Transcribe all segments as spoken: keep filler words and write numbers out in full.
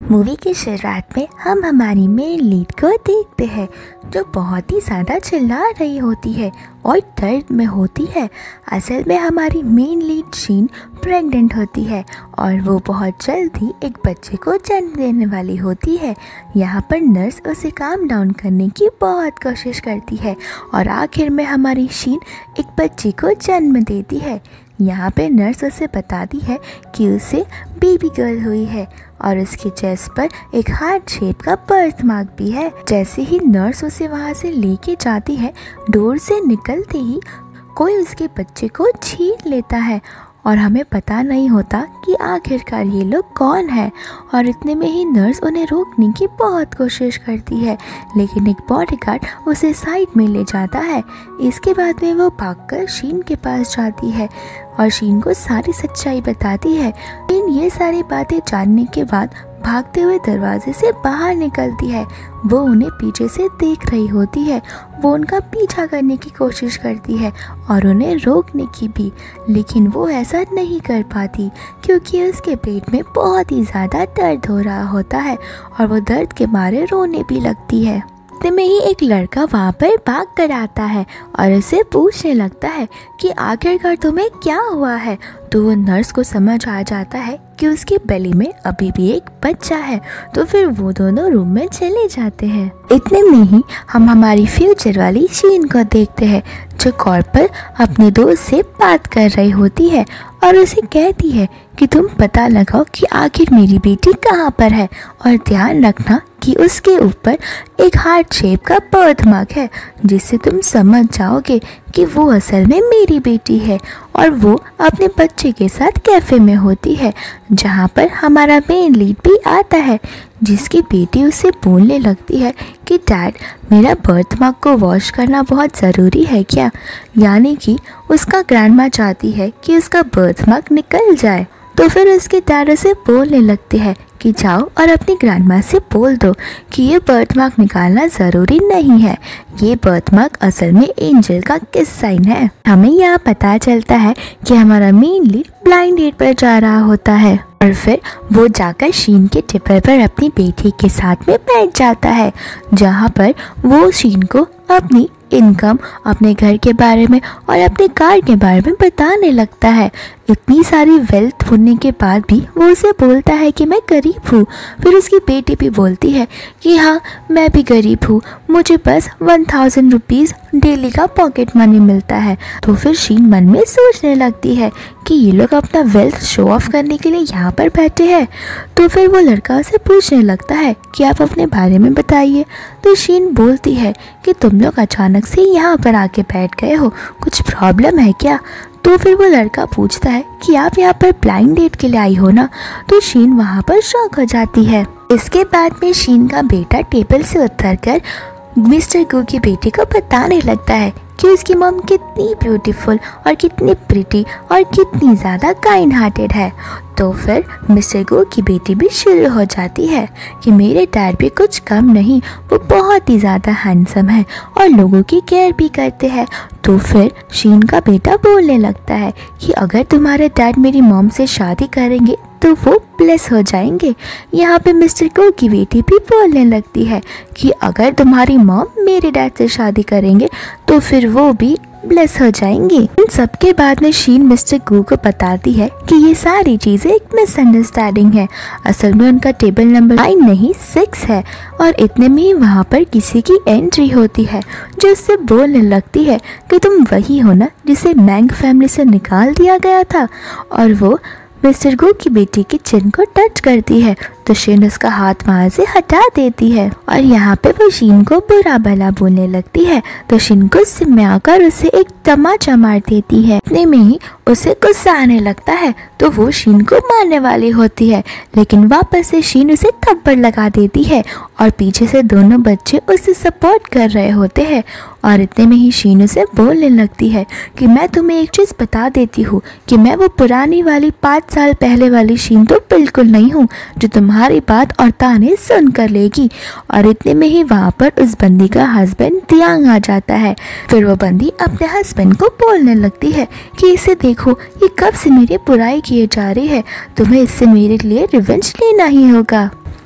Movie की शुरुआत में हम हमारी मेन लीड को देखते हैं जो बहुत ही ज़्यादा चिल्ला रही होती है और दर्द में होती है। असल में हमारी मेन लीड शीन प्रेग्नेंट होती है और वो बहुत जल्द ही एक बच्चे को जन्म देने वाली होती है। यहाँ पर नर्स उसे काम डाउन करने की बहुत कोशिश करती है और आखिर में हमारी शीन एक बच्चे को जन्म देती है। यहाँ पे नर्स उसे बताती है कि उसे बेबी गर्ल हुई है और उसके चेस्ट पर एक हार्ट शेप का बर्थ मार्क भी है। जैसे ही नर्स उसे वहाँ से लेके जाती है, डोर से निकलते ही कोई उसके बच्चे को छीन लेता है और हमें पता नहीं होता कि आखिरकार ये लोग कौन है। और इतने में ही नर्स उन्हें रोकने की बहुत कोशिश करती है, लेकिन एक बॉडीगार्ड उसे साइड में ले जाता है। इसके बाद में वो भागकर शीन के पास जाती है और शीन को सारी सच्चाई बताती है। शीन ये सारी बातें जानने के बाद भागते हुए दरवाजे से बाहर निकलती है। वो उन्हें पीछे से देख रही होती है। वो उनका पीछा करने की कोशिश करती है और उन्हें रोकने की भी, लेकिन वो ऐसा नहीं कर पाती क्योंकि उसके पेट में बहुत ही ज़्यादा दर्द हो रहा होता है और वो दर्द के मारे रोने भी लगती है। इतने में ही एक लड़का वहाँ पर भाग कर आता है और उसे पूछने लगता है कि आखिरकार तुम्हें क्या हुआ है। तो वो नर्स को समझ आ जाता है कि उसकी बेली में अभी भी एक बच्चा है। तो फिर वो दोनों रूम में चले जाते हैं। इतने में ही हम हमारी फ्यूचर वाली शीन को देखते हैं जो कॉल पर अपने दोस्त से बात कर रही होती है और उसे कहती है कि तुम पता लगाओ कि आखिर मेरी बेटी कहाँ पर है और ध्यान रखना कि उसके ऊपर एक हार्ट शेप का बर्थ मार्क है, जिससे तुम समझ जाओगे कि वो असल में मेरी बेटी है। और वो अपने बच्चे के साथ कैफ़े में होती है जहाँ पर हमारा मेन लीड भी आता है, जिसकी बेटी उसे बोलने लगती है कि डैड, मेरा बर्थ मार्क को वॉश करना बहुत ज़रूरी है क्या। यानी कि उसका ग्रैंडमा चाहती है कि उसका बर्थ मार्क निकल जाए। तो फिर उसके डैड उसे बोलने लगते हैं कि जाओ और अपनी ग्रैंडमा से बोल दो कि ये बर्थ मार्क निकालना ज़रूरी नहीं है, ये बर्थ मार्क असल में एंजल का किस साइन है। हमें यहाँ पता चलता है कि हमारा मेन लीड ब्लाइंड डेट पर जा रहा होता है और फिर वो जाकर शीन के टिपर पर अपनी बेटी के साथ में बैठ जाता है, जहाँ पर वो शीन को अपनी इनकम, अपने घर के बारे में और अपने कार के बारे में बताने लगता है। इतनी सारी वेल्थ होने के बाद भी वो उसे बोलता है कि मैं गरीब हूँ। फिर उसकी बेटी भी बोलती है कि हाँ, मैं भी गरीब हूँ, मुझे बस वन थाउजेंड रुपीज़ डेली का पॉकेट मनी मिलता है। तो फिर शीन मन में सोचने लगती है कि ये लोग अपना वेल्थ शो ऑफ करने के लिए यहाँ पर बैठे हैं। तो फिर वो लड़का उसे पूछने लगता है कि आप अपने बारे में बताइए। तो शीन बोलती है कि तुम लोग अचानक से यहाँ पर आके बैठ गए हो, कुछ प्रॉब्लम है क्या। तो फिर वो लड़का पूछता है कि आप यहाँ पर ब्लाइंड डेट के लिए आई हो ना। तो शीन वहाँ पर शॉक हो जाती है। इसके बाद में शीन का बेटा टेबल से उतरकर मिस्टर गू की बेटी को बताने लगता है कि उसकी मम कितनी ब्यूटीफुल और कितनी प्रिटी और कितनी ज़्यादा काइंड हार्टेड है। तो फिर मिस्टर गो की बेटी भी शुरू हो जाती है कि मेरे डैड भी कुछ कम नहीं, वो बहुत ही ज़्यादा हैंडसम है और लोगों की केयर भी करते हैं। तो फिर शीन का बेटा बोलने लगता है कि अगर तुम्हारे डैड मेरी मॉम से शादी करेंगे तो वो ब्लेस हो जाएंगे। यहाँ पे मिस्टर गो की बेटी भी बोलने लगती है कि अगर तुम्हारी मॉम मेरे डैड से शादी करेंगे तो फिर वो भी ब्लेस हो जाएंगे। इन सब के बाद में शीन मिस्टर गू को बताती है कि ये सारी चीज़ें एक मिसअंडरस्टैंडिंग है, असल में उनका टेबल नंबर नाइन नहीं सिक्स है। और इतने में ही वहाँ पर किसी की एंट्री होती है जो उससे बोलने लगती है कि तुम वही हो ना जिसे मैंग फैमिली से निकाल दिया गया था। और वो मिस्टर गो की बेटी के चिन को टच करती है तो शीन उसका हाथ वहाँ से हटा देती है और यहाँ पे वो शीन को बुरा भला बोलने लगती है। तो शीन गुस्से में आकर उसे एक तमाचा मार देती है। इतने में ही उसे गुस्सा आने लगता है तो वो शीन को मारने वाली होती है, लेकिन वापस से शीन उसे थप्पड़ लगा देती है और पीछे से दोनों बच्चे उसे सपोर्ट कर रहे होते हैं। और इतने में ही शीन उसे बोलने लगती है कि मैं तुम्हें एक चीज़ बता देती हूँ कि मैं वो पुरानी वाली पाँच साल पहले वाली शीन तो बिल्कुल नहीं हूँ जो तुम्हारी बात और ताने सुन कर लेगी। और इतने में ही वहाँ पर उस बंदी का हस्बैंड तियांग आ जाता है। फिर वो बंदी अपने हस्बैंड को बोलने लगती है कि इसे देखो, ये कब से मेरी बुराई किए जा रही है, तुम्हें इससे मेरे लिए रिवेंज लेना ही होगा।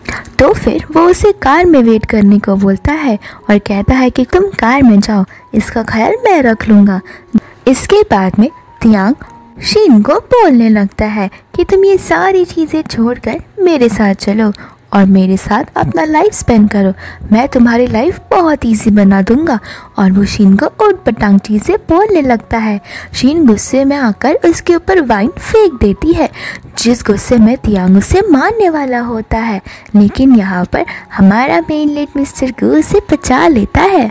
तो फिर वो उसे कार में वेट करने को बोलता है और कहता है कि तुम कार में जाओ, इसका ख्याल मैं रख लूँगा। इसके बाद में तियांग शीन को बोलने लगता है कि तुम ये सारी चीज़ें छोड़कर मेरे साथ चलो और मेरे साथ अपना लाइफ स्पेंड करो, मैं तुम्हारी लाइफ बहुत इजी बना दूंगा। और वो शीन को ऊट पटांग चीज़ें बोलने लगता है। शीन गुस्से में आकर उसके ऊपर वाइन फेंक देती है, जिस गुस्से में तियांग उसे मारने वाला होता है, लेकिन यहाँ पर हमारा मेन लीड मिस्टर गू उसे बचा लेता है।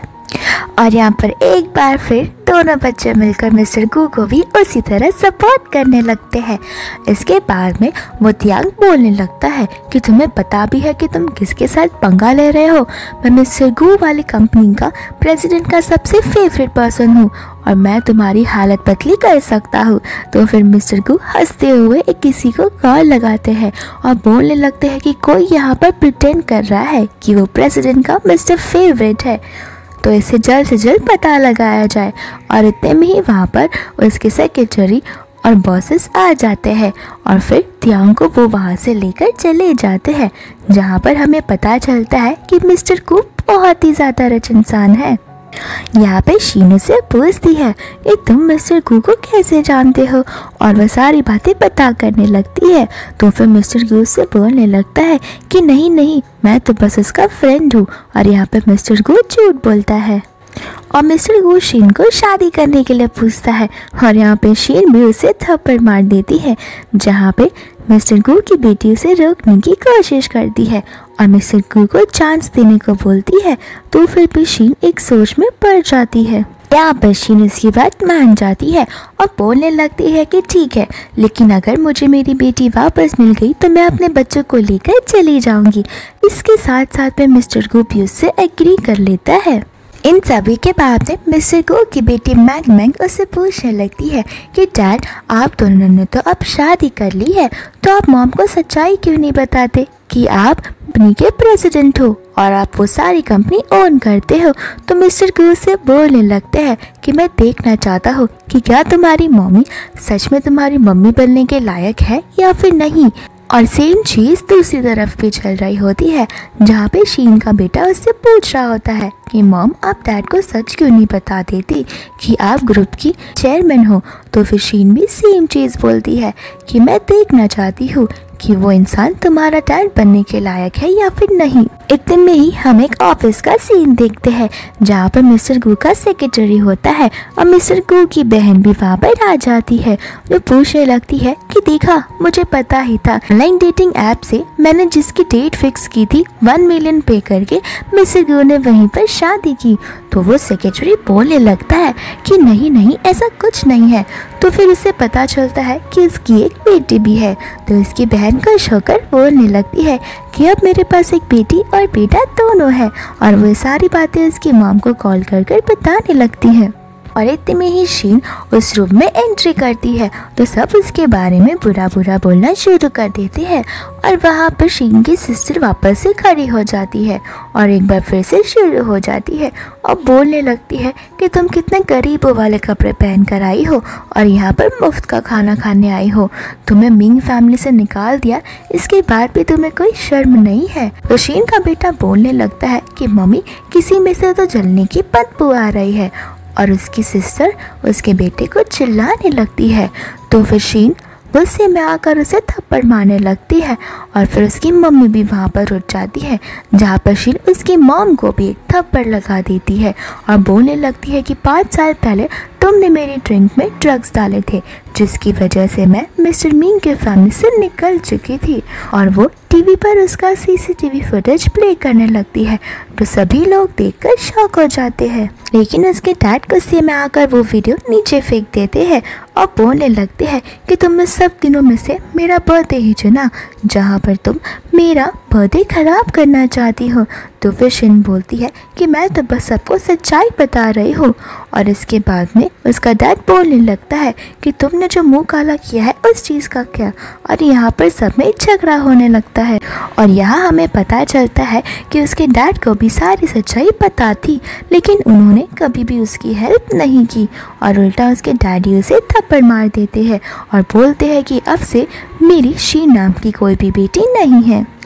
और यहाँ पर एक बार फिर दोनों बच्चे मिलकर मिस्टर गू को भी उसी तरह सपोर्ट करने लगते हैं। इसके बाद में वो तियांग बोलने लगता है कि तुम्हें पता भी है कि तुम किसके साथ पंगा ले रहे हो, मैं मिस्टर गू वाली कंपनी का प्रेसिडेंट का सबसे फेवरेट पर्सन हूँ और मैं तुम्हारी हालत पतली कर सकता हूँ। तो फिर मिस्टर गू हंसते हुए एक किसी को कॉल लगाते हैं और बोलने लगते हैं कि कोई यहाँ पर प्रिटेंड कर रहा है कि वो प्रेसिडेंट का मिस्टर फेवरेट है, तो इसे जल्द से जल्द पता लगाया जाए। और इतने में ही वहाँ पर उसके सेक्रेटरी और बॉसेस आ जाते हैं और फिर तियांग को वो वहाँ से लेकर चले जाते हैं, जहाँ पर हमें पता चलता है कि मिस्टर गू बहुत ही ज़्यादा रिच इंसान है। यहाँ पे शीन से पूछती है कि तुम मिस्टर गू को कैसे जानते हो, और वह सारी बातें पता करने लगती है। तो फिर मिस्टर गू से बोलने लगता है कि नहीं नहीं, मैं तो बस उसका फ्रेंड हूँ। और यहाँ पे मिस्टर गू झूठ बोलता है और मिस्टर गू शीन को शादी करने के लिए पूछता है और यहाँ पे शीन भी उसे थप्पड़ मार देती है, जहाँ पे मिस्टर गू की बेटी उसे रोकने की कोशिश करती है और मिस्टर गू को चांस देने को बोलती है। तो फिर भी शीन एक सोच में पड़ जाती है। यहाँ पर शीन इसकी बात मान जाती है और बोलने लगती है कि ठीक है, लेकिन अगर मुझे मेरी बेटी वापस मिल गई तो मैं अपने बच्चों को लेकर चली जाऊंगी। इसके साथ साथ में मिस्टर गू भी उससे एग्री कर लेता है। इन सभी के बाद में मिस्टर गू की बेटी मैंग मैंग उससे पूछने लगती है कि डैड, आप दोनों ने तो अब शादी कर ली है, तो आप मॉम को सच्चाई क्यों नहीं बताते कि आप कंपनी के प्रेसिडेंट हो और आप वो सारी कंपनी ओन करते हो। तो मिस्टर गू से बोलने लगते हैं कि मैं देखना चाहता हूँ कि क्या तुम्हारी मम्मी सच में तुम्हारी मम्मी बनने के लायक है या फिर नहीं। और सेम चीज़ दूसरी तरफ भी चल रही होती है, जहाँ पे शीन का बेटा उससे पूछ रहा होता है कि मॉम, आप डैड को सच क्यों नहीं बता देती कि आप ग्रुप की चेयरमैन हो। तो फिर शीन भी सेम चीज़ बोलती है कि मैं देखना चाहती हूँ कि वो इंसान तुम्हारा डैड बनने के लायक है या फिर नहीं। इतने में ही हम एक ऑफिस का सीन देखते हैं, जहाँ पर मिस्टर गू का सेक्रेटरी होता है और मिस्टर गू की बहन भी वहाँ पर आ जाती है, जो पूछने लगती है कि देखा, मुझे पता ही था, ऑनलाइन डेटिंग ऐप से मैंने जिसकी डेट फिक्स की थी वन मिलियन पे करके मिस्टर गू ने वहीं पर शादी की। तो वो सेक्रेटरी बोलने लगता है कि नहीं नहीं, ऐसा कुछ नहीं है। तो फिर उसे पता चलता है कि उसकी एक बेटी भी है। तो इसकी बहन खुश होकर बोलने लगती है कि अब मेरे पास एक बेटी और बेटा दोनों है, और वो सारी बातें उसकी मॉम को कॉल कर कर बताने लगती है। और इतने में ही शीन उस रूम में एंट्री करती है, तो सब उसके बारे में बुरा बुरा बोलना शुरू कर देते हैं। और वहाँ पर शीन की सिस्टर वापस से खड़ी हो जाती है और एक बार फिर से शुरू हो जाती है और बोलने लगती है कि तुम कितने गरीबों वाले कपड़े पहन कर आई हो और यहाँ पर मुफ्त का खाना खाने आई हो। तुम्हें मिंग फैमिली से निकाल दिया, इसके बाद भी तुम्हें कोई शर्म नहीं है। तो शीन का बेटा बोलने लगता है कि मम्मी, किसी में से तो जलने की बदबू आ रही है। और उसकी सिस्टर उसके बेटे को चिल्लाने लगती है। तो फिर शीन गुस्से में आकर उसे थप्पड़ मारने लगती है और फिर उसकी मम्मी भी वहाँ पर उठ जाती है, जहाँ पर शीन उसकी मॉम को भी एक थप्पड़ लगा देती है और बोलने लगती है कि पाँच साल पहले तुमने मेरी ड्रिंक में ड्रग्स डाले थे, जिसकी वजह से मैं मिस्टर मिंग के फैमिली से निकल चुकी थी। और वो टीवी पर उसका सीसीटीवी फुटेज प्ले करने लगती है, तो सभी लोग देखकर शॉक हो जाते हैं। लेकिन उसके डैड गुस्से में आकर वो वीडियो नीचे फेंक देते हैं और बोलने लगते हैं कि तुमने सब दिनों में से मेरा बर्थडे ही चुना, जहाँ पर तुम मेरा बर्थडे खराब करना चाहती हो। तो फिर शीन बोलती है कि मैं तो बस सबको सच्चाई बता रही हूँ। और इसके बाद में उसका डैड बोलने लगता है कि तुमने जो मुंह काला किया है उस चीज़ का क्या। और यहाँ पर सब में झगड़ा होने लगता है और यहाँ हमें पता चलता है कि उसके डैड को भी सारी सच्चाई पता थी, लेकिन उन्होंने कभी भी उसकी हेल्प नहीं की और उल्टा उसके डैडी उसे थप्पड़ मार देते हैं और बोलते हैं कि अब से मेरी शीन नाम की कोई भी बेटी नहीं है।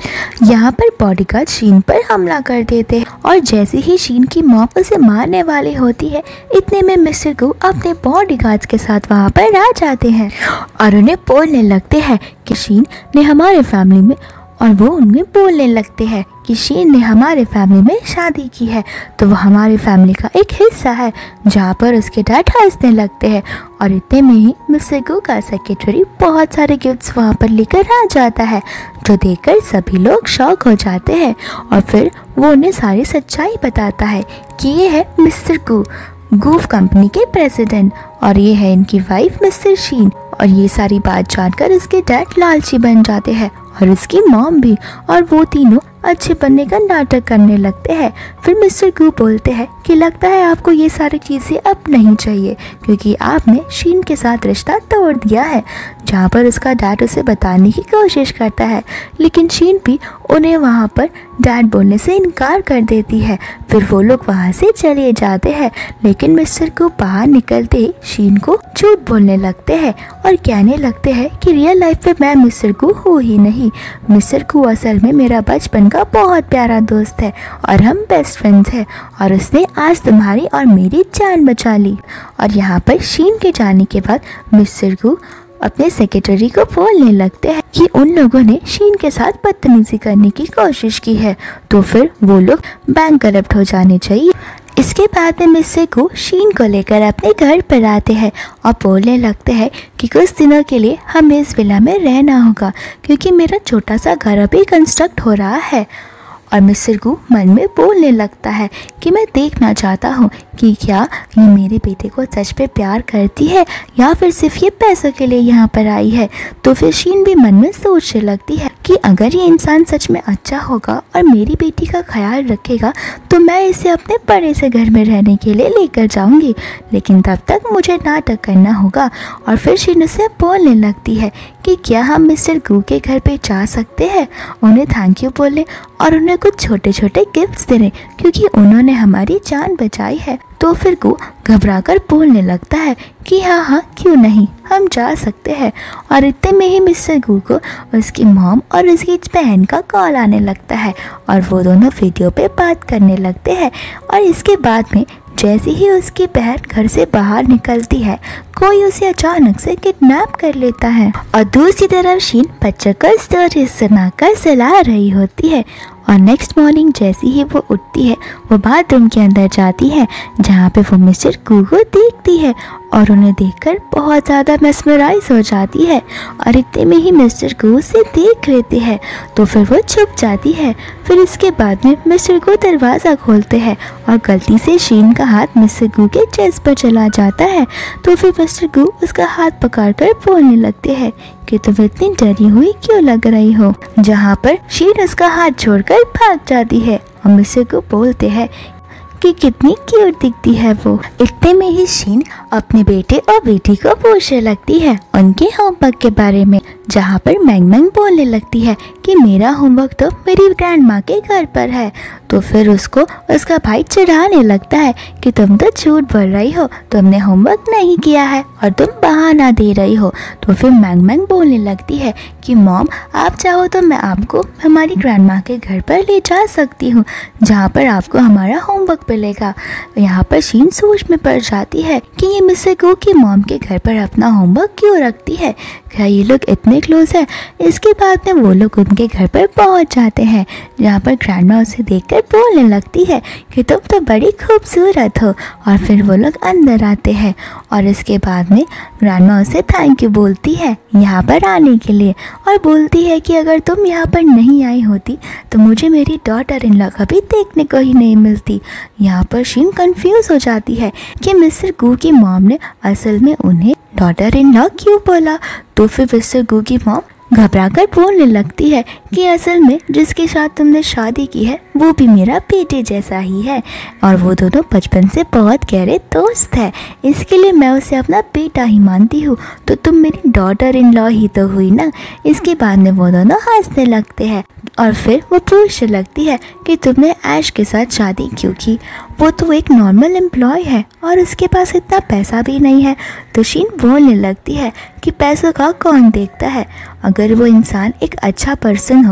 यहाँ पर बॉडीगार्ड शीन पर हमला कर देते हैं और जैसे ही शीन की मॉम उसे मारने वाली होती है, इतने में मिस्टर गू अपने बॉडीगार्ड्स के साथ वहाँ पर आ जाते हैं और उन्हें बोलने लगते हैं कि शीन ने हमारे फैमिली में और वो उनमें बोलने लगते हैं कि शीन ने हमारे फैमिली में शादी की है, तो वो हमारी फैमिली का एक हिस्सा है। जहाँ पर उसके डैड हंसने लगते हैं और इतने में ही मिस्टर गू का सेक्रेटरी बहुत सारे गिफ्ट्स वहाँ पर लेकर आ जाता है, जो देखकर सभी लोग शॉक हो जाते हैं और फिर वो उन्हें सारी सच्चाई बताता है कि ये है मिस्टर गू, गूफ कंपनी के प्रेसिडेंट, और ये है इनकी वाइफ मिस्टर शीन। और ये सारी बात जानकर इसके डैड लालची बन जाते हैं और इसकी मॉम भी, और वो तीनों अच्छे बनने का नाटक करने लगते हैं। फिर मिस्टर गू बोलते हैं कि लगता है आपको ये सारी चीज़ें अब नहीं चाहिए क्योंकि आपने शीन के साथ रिश्ता तोड़ दिया है। जहाँ पर उसका डैड उसे बताने की कोशिश करता है, लेकिन शीन भी उन्हें वहाँ पर डैड बोलने से इनकार कर देती है। फिर वो लोग वहाँ से चले जाते हैं, लेकिन मिस्टर गू बाहर निकलते ही शीन को झूठ बोलने लगते हैं और कहने लगते हैं कि रियल लाइफ में मैं मिस्टर गू हूँ ही नहीं, मिस्टर गू असल में मेरा बचपन का बहुत प्यारा दोस्त है और हम बेस्ट फ्रेंड्स हैं और उसने आज तुम्हारी और मेरी जान बचा ली। और यहाँ पर शीन के जाने के बाद मिस्टर गू अपने सेक्रेटरी को बोलने लगते हैं कि उन लोगों ने शीन के साथ बदतमीजी करने की कोशिश की है, तो फिर वो लोग बैंक करप्ट हो जाने चाहिए। इसके बाद में मिस्टर गू शीन को लेकर अपने घर पर आते हैं और बोलने लगते हैं कि कुछ दिनों के लिए हमें इस विला में रहना होगा क्योंकि मेरा छोटा सा घर अभी कंस्ट्रक्ट हो रहा है। और मिस्टर गू मन में बोलने लगता है कि मैं देखना चाहता हूँ कि क्या ये मेरे बेटे को सच पे प्यार करती है या फिर सिर्फ ये पैसों के लिए यहाँ पर आई है। तो फिर शीन भी मन में सोचने लगती है कि अगर ये इंसान सच में अच्छा होगा और मेरी बेटी का ख्याल रखेगा तो मैं इसे अपने बड़े से घर में रहने के लिए लेकर जाऊंगी, लेकिन तब तक मुझे नाटक करना होगा। और फिर शीन उसे बोलने लगती है कि क्या हम मिस्टर गू के घर पे जा सकते हैं, उन्हें थैंक यू बोलने और उन्हें कुछ छोटे छोटे गिफ्ट्स देने क्योंकि उन्होंने हमारी जान बचाई है। तो फिर गू घबराकर बोलने लगता है कि हाँ हाँ क्यों नहीं, हम जा सकते हैं। और इतने में ही मिस्टर गू को उसकी मॉम और उसकी बहन का कॉल आने लगता है और वो दोनों वीडियो पे बात करने लगते हैं। और इसके बाद में जैसे ही उसकी बहन घर से बाहर निकलती है, कोई उसे अचानक से किडनैप कर लेता है और दूसरी तरफ शीन बच्चों को स्टोरी सुनाकर सुला रही होती है। और नेक्स्ट मॉर्निंग जैसे ही वो उठती है, वो बाथरूम के अंदर जाती है जहाँ पे वो मिस्टर गू को देखती है और उन्हें देखकर बहुत ज़्यादा मेस्मराइज हो जाती है। और इतने में ही मिस्टर गू उसे देख लेते हैं तो फिर वो छुप जाती है। फिर इसके बाद में मिस्टर गू दरवाज़ा खोलते हैं और गलती से शीन का हाथ मिस्टर गू के चेस्ट पर चला जाता है। तो फिर मिस्टर गू उसका हाथ पकड़कर बोलने लगते हैं कि तुम इतनी डरी हुई क्यों लग रही हो, जहाँ पर शीन उसका हाथ छोड़कर भाग जाती है और मिस्टर गू बोलते हैं कि कितनी क्यूट दिखती है वो। इतने में ही शीन अपने बेटे और बेटी को पूछने लगती है उनके होमवर्क के बारे में, जहाँ पर मैंग मैंग बोलने लगती है कि मेरा होमवर्क तो मेरी ग्रैंड माँ के घर पर है। तो फिर उसको उसका भाई चिढ़ाने लगता है कि तुम तो झूठ बोल रही हो, तुमने होमवर्क नहीं किया है और तुम बहाना दे रही हो। तो फिर मैंग मैंग बोलने लगती है कि मॉम आप चाहो तो मैं आपको हमारी ग्रैंड माँ के घर पर ले जा सकती हूँ, जहाँ पर आपको हमारा होमवर्क मिलेगा। यहाँ पर शीन सोच में पड़ जाती है कि ये मिस्टर गू की मॉम के घर पर अपना होमवर्क क्यों रखती है, क्या ये लोग इतने क्लोज है। इसके बाद में वो लोग उनके घर पर पहुंच जाते हैं, जहाँ पर ग्रैंडमा उसे देखकर बोलने लगती है कि तुम तो बड़ी खूबसूरत हो। और फिर वो लोग अंदर आते हैं और इसके बाद में ग्रैंडमा उसे थैंक यू बोलती है यहाँ पर आने के लिए और बोलती है कि अगर तुम यहाँ पर नहीं आई होती तो मुझे मेरी डॉटर इन लॉ कभी देखने को ही नहीं मिलती। यहाँ पर शीन कंफ्यूज हो जाती है कि मिस्टर गू की मॉम ने असल में उन्हें डॉटर इन लॉ क्यों बोला। तो फिर मिस्टर गू की मॉम घबराकर बोलने लगती है कि असल में जिसके साथ तुमने शादी की है वो भी मेरा बेटे जैसा ही है और वो दोनों बचपन से बहुत गहरे दोस्त है, इसके लिए मैं उसे अपना बेटा ही मानती हूँ। तो तुम मेरी डॉटर इन लॉ ही तो हुई ना। इसके बाद में वो दोनों हंसने लगते हैं और फिर वो पूछने लगती है कि तुमने ऐश के साथ शादी क्यों की, वो तो एक नॉर्मल एम्प्लॉय है और उसके पास इतना पैसा भी नहीं है। तो शीन बोलने लगती है कि पैसों का कौन देखता है, अगर वो इंसान एक अच्छा पर्सन हो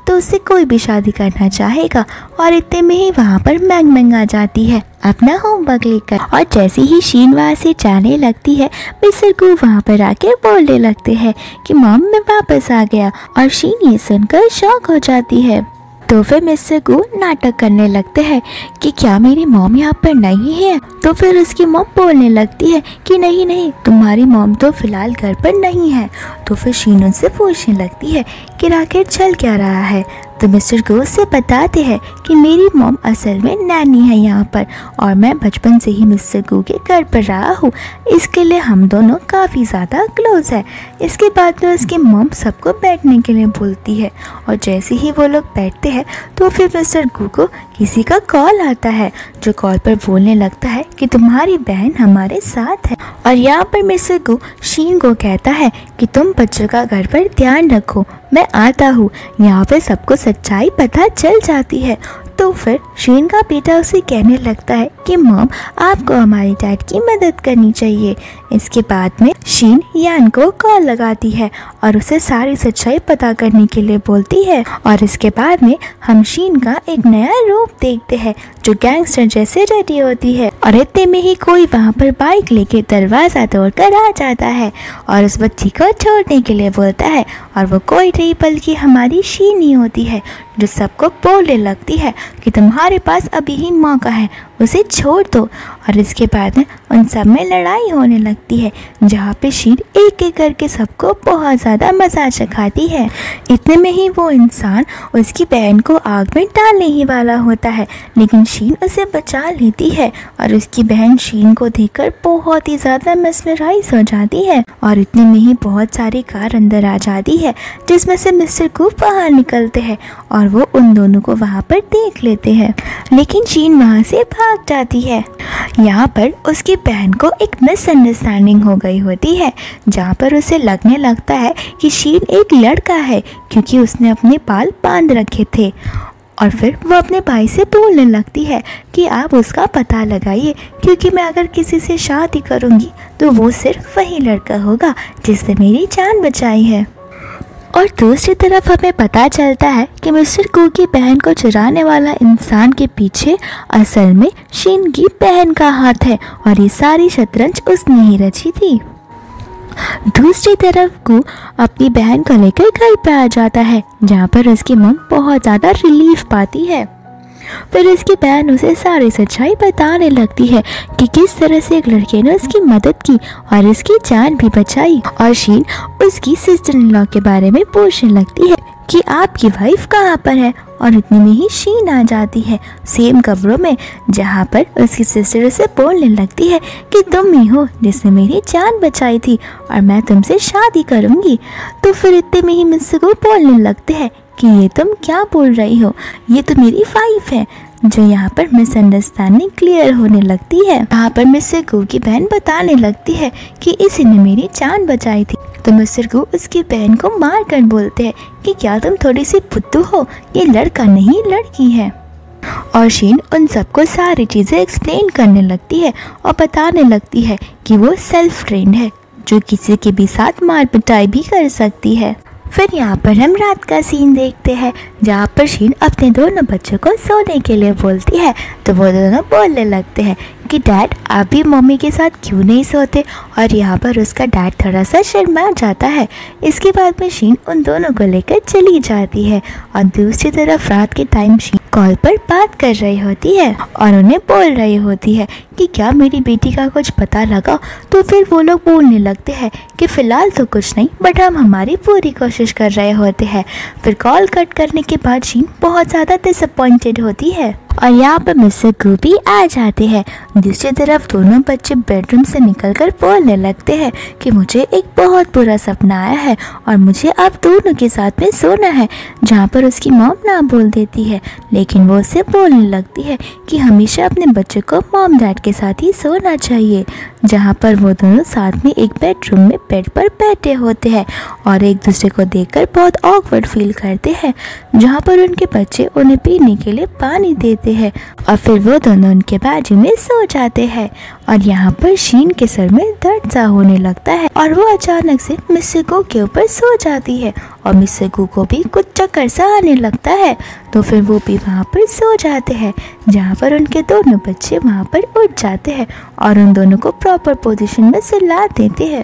तो उससे कोई भी शादी करना चाहेगा। और इतने में ही वहाँ पर मैंग मैंग आ जाती है अपना होमवर्क लेकर, और जैसे ही शीन वहाँ से जाने लगती है मिस्टर गू वहाँ पर आके बोलने लगते हैं कि मॉम मैं वापस आ गया, और शीन ये सुनकर शॉक हो जाती है। तो फिर मिस्टर गू नाटक करने लगते हैं कि क्या मेरी मॉम यहाँ पर नहीं है। तो फिर उसकी मॉम बोलने लगती है कि नहीं नहीं तुम्हारी मॉम तो फिलहाल घर पर नहीं है। तो फिर शीन उनसे पूछने लगती है कि आखिर चल क्या रहा है। तो मिस्टर गू से बताते हैं कि मेरी मॉम असल में नैनी है यहाँ पर, और मैं बचपन से ही मिस्टर गू के घर पर रहा हूँ, इसके लिए हम दोनों काफ़ी ज़्यादा क्लोज है। इसके बाद में उसकी मॉम सबको बैठने के लिए बोलती है, और जैसे ही वो लोग बैठते हैं तो फिर मिस्टर गू को किसी का कॉल आता है, जो कॉल पर बोलने लगता है कि तुम्हारी बहन हमारे साथ है। और यहाँ पर मिस्टर गू शीन को कहता है कि तुम बच्चों का घर पर ध्यान रखो, मैं आता हूँ। यहाँ पे सबको सच्चाई पता चल जाती है। तो फिर शीन का बेटा उसे कहने लगता है कि मॉम आपको हमारे डैड की मदद करनी चाहिए। इसके बाद में शीन यान को कॉल लगाती है और उसे सारी सच्चाई पता करने के लिए बोलती है। और इसके बाद में हम शीन का एक नया रूप देखते हैं जो गैंगस्टर जैसे रेडी होती है। और इतने में ही कोई वहाँ पर बाइक लेके दरवाज़ा तोड़कर आ जाता है और उस बच्ची को छोड़ने के लिए बोलता है, और वो कोई नहीं बल्कि हमारी शीन ही होती है, जो सबको बोलने लगती है कि तुम्हारे पास अभी ही मौका है, उसे छोड़ दो। और इसके बाद में उन सब में लड़ाई होने लगती है, जहाँ पे शीन एक एक करके सबको बहुत ज़्यादा मज़ा चखाती है। इतने में ही वो इंसान उसकी बहन को आग में डालने ही वाला होता है, लेकिन शीन उसे बचा लेती है और उसकी बहन शीन को देखकर बहुत ही ज़्यादा मेस्मराइज हो जाती है। और इतने में ही बहुत सारी कार अंदर आ जाती है, जिसमें से मिस्टर गू बाहर निकलते हैं और वो उन दोनों को वहाँ पर देख लेते हैं, लेकिन शीन वहाँ से भाग जाती है। यहाँ पर उसकी बहन को एक मिसअंडरस्टैंडिंग हो गई होती है, जहाँ पर उसे लगने लगता है कि शीन एक लड़का है, क्योंकि उसने अपने बाल बांध रखे थे। और फिर वो अपने भाई से बोलने लगती है कि आप उसका पता लगाइए, क्योंकि मैं अगर किसी से शादी करूँगी तो वो सिर्फ वही लड़का होगा जिसने मेरी जान बचाई है। और दूसरी तरफ हमें पता चलता है कि मिस्टर गू की बहन को चुराने वाला इंसान के पीछे असल में शीन की बहन का हाथ है, और ये सारी शतरंज उसने ही रची थी। दूसरी तरफ गू अपनी बहन को लेकर घर पे आ जाता है, जहाँ पर उसकी मॉम बहुत ज़्यादा रिलीफ पाती है। फिर उसकी बहन उसे सारी सच्चाई बताने लगती है कि किस तरह से एक लड़के ने उसकी मदद की और उसकी जान भी बचाई। और शीन उसकी सिस्टर इन लॉ के बारे में पूछने लगती है कि आपकी वाइफ कहाँ पर है। और इतने में ही शीन आ जाती है सेम कपड़ों में, जहाँ पर उसकी सिस्टर उसे बोलने लगती है कि तुम ही हो जिसने मेरी जान बचाई थी और मैं तुमसे शादी करूँगी। तो फिर इतने में ही मिस्टर को बोलने लगते हैं कि ये तुम क्या बोल रही हो, ये तो मेरी वाइफ है। जो यहाँ पर मिसअंडरस्टैंडिंग क्लियर होने लगती है। यहाँ पर मिस्टर गू की बहन बताने लगती है कि इसी ने मेरी जान बचाई थी। तो मिस्टर गू उसकी बहन को मार कर बोलते हैं कि क्या तुम थोड़ी सी बुद्धू हो, ये लड़का नहीं लड़की है। और शीन उन सबको सारी चीज़ें एक्सप्लेन करने लगती है और बताने लगती है कि वो सेल्फ ट्रेंड है, जो किसी के भी साथ मार पिटाई भी कर सकती है। फिर यहाँ पर हम रात का सीन देखते हैं, जहाँ पर शीन अपने दोनों बच्चों को सोने के लिए बोलती है। तो वो दोनों बोलने लगते हैं कि डैड आप भी मम्मी के साथ क्यों नहीं सोते। और यहाँ पर उसका डैड थोड़ा सा शर्मा जाता है। इसके बाद में शीन उन दोनों को लेकर चली जाती है, और दूसरी तरफ रात के टाइम शीन कॉल पर बात कर रही होती है और उन्हें बोल रही होती है कि क्या मेरी बेटी का कुछ पता लगा। तो फिर वो लोग बोलने लगते हैं कि फ़िलहाल तो कुछ नहीं, बट हम हमारी पूरी कोशिश कर रहे होते हैं। फिर कॉल कट करने के बाद शीन बहुत ज़्यादा डिसअपॉइंटेड होती है और यहाँ पर मिस्टर गू भी आ जाते हैं। दूसरी तरफ दोनों बच्चे बेडरूम से निकलकर बोलने लगते हैं कि मुझे एक बहुत बुरा सपना आया है और मुझे आप दोनों के साथ में सोना है। जहाँ पर उसकी मॉम ना बोल देती है, लेकिन वो उससे बोलने लगती है कि हमेशा अपने बच्चे को मॉम डैड के साथ ही सोना चाहिए। जहाँ पर वो दोनों साथ में एक बेडरूम में बेड पर बैठे होते हैं और एक दूसरे को देखकर बहुत ऑकवर्ड फील करते हैं। जहाँ पर उनके बच्चे उन्हें पीने के लिए पानी देते हैं और फिर वो दोनों उनके बाजू में सो जाते हैं। और यहाँ पर शीन के सर में दर्द सा होने लगता है और वो अचानक से मिस्टर गू के ऊपर सो जाती है और मिस्टर गू को भी कुछ चक्कर सा आने लगता है। तो फिर वो भी वहाँ पर सो जाते हैं, जहाँ पर उनके दोनों बच्चे वहाँ पर उठ जाते हैं और उन दोनों को प्रॉपर पोजीशन में सुला देते हैं।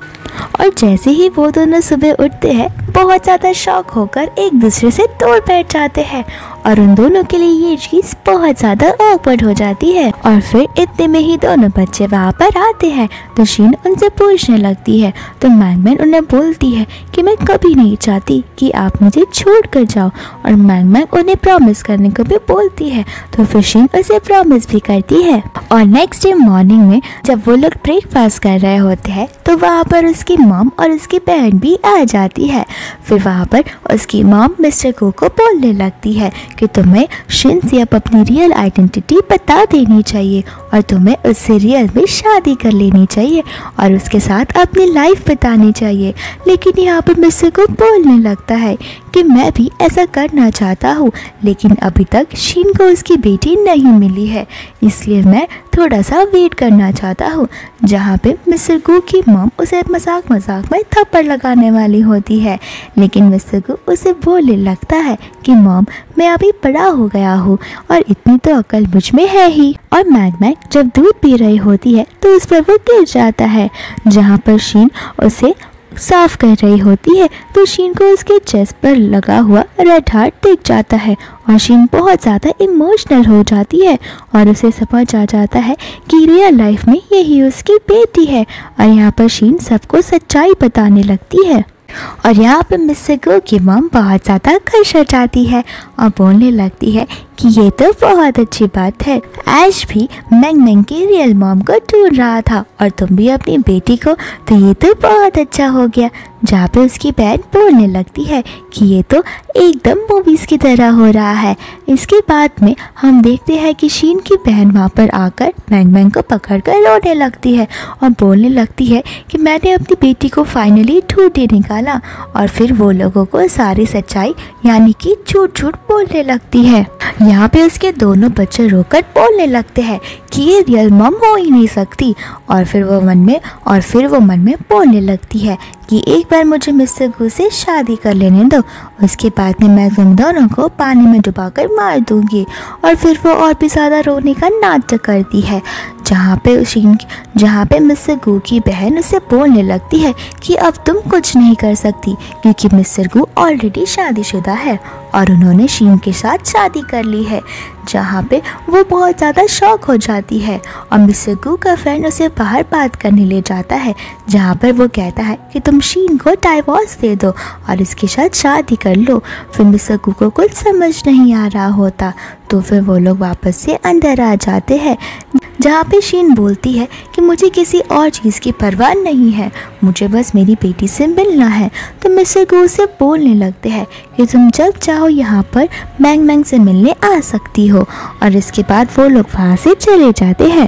और जैसे ही वो दोनों सुबह उठते हैं, बहुत ज़्यादा शॉक होकर एक दूसरे से तोड़ बैठ जाते हैं और उन दोनों के लिए ये चीज़ बहुत ज़्यादा ऑकवर्ड हो जाती है। और फिर इतने में ही दोनों बच्चे वहाँ पर आते हैं, तो शीन उनसे पूछने लगती है। तो मैंगमैन उन्हें बोलती है कि मैं कभी नहीं चाहती कि आप मुझे छोड़ कर जाओ, और मैंगमैन उन्हें प्रॉमिस करने को भी बोलती है। तो फिर शीन उसे प्रॉमिस भी करती है। और नेक्स्ट डे मॉर्निंग में जब वो लोग ब्रेकफास्ट कर रहे होते हैं, तो वहाँ पर उसकी मॉम और उसकी बहन भी आ जाती है। फिर वहाँ पर उसकी मॉम मिस्टर गू को बोलने लगती है कि तुम्हें शीन से अब अपनी रियल आइडेंटिटी बता देनी चाहिए और तुम्हें उससे रियल में शादी कर लेनी चाहिए और उसके साथ अपनी लाइफ बितानी चाहिए। लेकिन यहाँ पर मिस्टर गू बोलने लगता है कि मैं भी ऐसा करना चाहता हूँ, लेकिन अभी तक शीन को उसकी बेटी नहीं मिली है, इसलिए मैं थोड़ा सा वेट करना चाहता हूँ। जहाँ पे मिस्टर गू की मॉम उसे मजाक मजाक में थप्पड़ लगाने वाली होती है, लेकिन मिस्टर गू उसे बोलने लगता है कि मॉम मैं अभी बड़ा हो गया हूँ और इतनी तो अकल मुझ में है ही। और मैंगमैन जब दूध पी रही होती है तो उस पर वो गिर जाता है, जहाँ पर शीन उसे साफ कर रही होती है। तो शीन को उसके चेस्ट पर लगा हुआ रेड हार्ट दिख जाता है और शीन बहुत ज़्यादा इमोशनल हो जाती है और उसे समझ आ जाता है कि रियल लाइफ में यही उसकी बेटी है। और यहाँ पर शीन सबको सच्चाई बताने लगती है। और यहाँ पर मिस्टर गू की मॉम बहुत ज़्यादा खुश हो जाती है और बोलने लगती है कि ये तो बहुत अच्छी बात है, ऐश भी मैंगमैन की रियल मॉम को ढूंढ रहा था और तुम भी अपनी बेटी को, तो ये तो बहुत अच्छा हो गया। जहाँ पे उसकी बहन बोलने लगती है कि ये तो एकदम मूवीज़ की तरह हो रहा है। इसके बाद में हम देखते हैं कि शीन की बहन वहाँ पर आकर मैंगमैन को पकड़कर रोने लगती है और बोलने लगती है कि मैंने अपनी बेटी को फाइनली ढूंढ निकाला। और फिर वो लोगों को सारी सच्चाई यानी कि झूठ झूठ बोलने लगती है। यहाँ पे उसके दोनों बच्चे रोकर बोलने लगते हैं कि ये रियल मॉम हो ही नहीं सकती। और फिर वो मन में और फिर वो मन में बोलने लगती है कि एक बार मुझे मिस्टर गू से शादी कर लेने दो, उसके बाद में मैं तुम दोनों को पानी में डुबाकर मार दूंगी। और फिर वो और भी ज़्यादा रोने का नाटक करती है, जहाँ पे शीन जहाँ पे मिस्टर गू की बहन उसे बोलने लगती है कि अब तुम कुछ नहीं कर सकती क्योंकि मिस्टर गू ऑलरेडी शादीशुदा है और उन्होंने शीन के साथ शादी कर ली है। जहाँ पे वो बहुत ज़्यादा शॉक हो जाती है और मिस्टर गू का फ्रेंड उसे बाहर बात करने ले जाता है, जहाँ पर वो कहता है कि तुम शीन को डाइवोर्स दे दो और इसके साथ शादी कर लो। फिर मिस्टर गू को कुछ समझ नहीं आ रहा होता, तो फिर वो लोग वापस से अंदर आ जाते हैं, जहाँ पे शीन बोलती है कि मुझे किसी और चीज़ की परवाह नहीं है, मुझे बस मेरी बेटी से मिलना है। तो मिस्टर गू से बोलने लगते हैं कि तुम जब चाहो यहाँ पर मैंगमैन से मिलने आ सकती हो। और इसके बाद वो लोग वहाँ से चले जाते हैं।